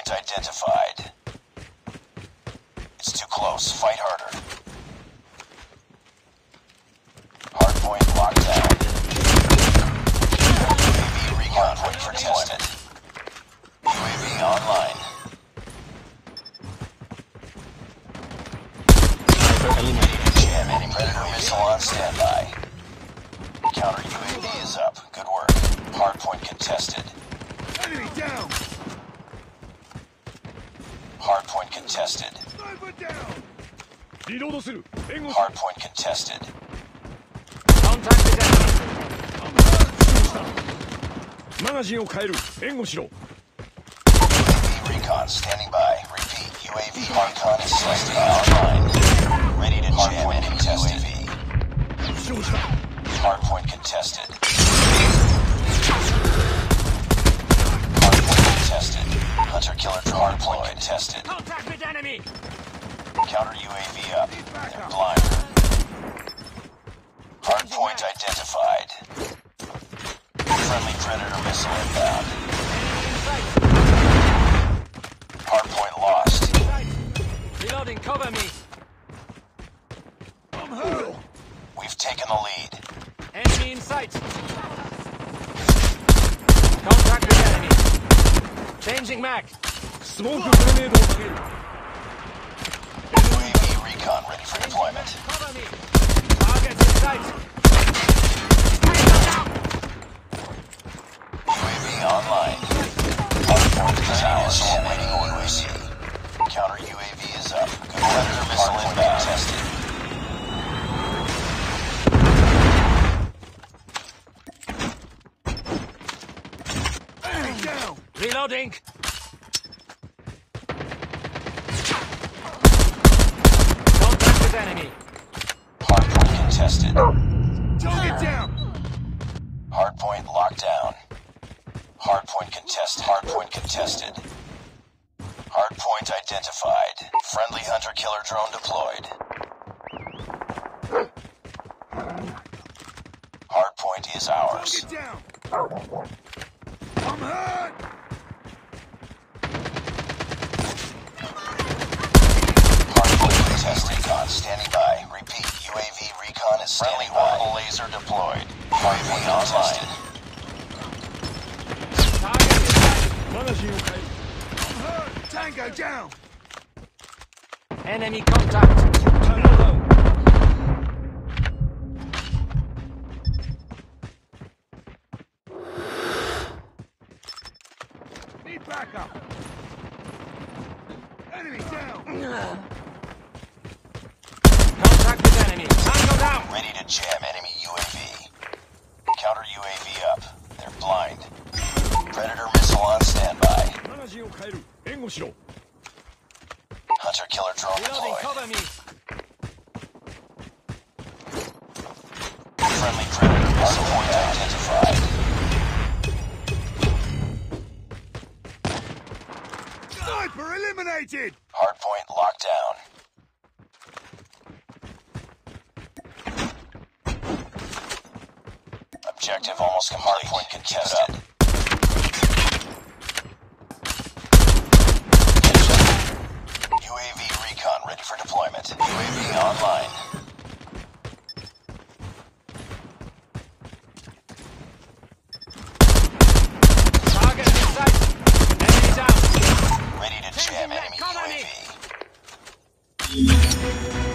Hardpoint identified. It's too close. Fight harder. Hardpoint locked down. UAV recon ready for deployment. UAV online. Ready to jam any Predator missile on standby. Counter UAV is up. Good work. Hardpoint contested. Enemy down! Hardpoint contested. Sniper down! Hardpoint contested. Contact with enemy. UAV recon standing by. Repeat. UAV recon is tested online. Ready to jam any UAV. Hardpoint contested. Hardpoint contested. Hunter killer drone hardpoint contested. Contact with enemy. Counter UAV up. They're blind. Hardpoint identified. Friendly Predator missile inbound. Hardpoint lost. Reloading, cover me. I'm hurt! We've taken the lead. Enemy in sight. Contact with enemy. Changing mag. UAV recon ready for deployment. Cover me. Targets in sight. UAV online. Hardpoint is ours. Waiting OWC. Counter UAV is up. Good Predator missile inbound. Tested. Enemy down! Reloading. Contact with enemy. Hardpoint contested. Target down! Hardpoint locked down. Hardpoint contested. Hardpoint contested. Hardpoint identified. Friendly hunter killer drone deployed. Hardpoint is ours. Target down! I'm hurt! Hardpoint contested. Recon standing by. Repeat. UAV recon is standing by. Friendly laser deployed. Hardpoint online. Target in sight. I'm hurt! Tango down! Enemy contact. Need backup! Enemy down! Contact with enemy. Tango down. Ready to jam enemy UAV. Counter UAV up. They're blind. Predator missile on standby. Hunter killer drone Reloading, deployed. cover me. Friendly Predator missile point identified. Sniper eliminated! Hardpoint locked down. Objective almost complete. Hardpoint contested. UAV recon ready for deployment. UAV online. Target in sight. Enemy down. Ready to jam enemy Cover me. UAV.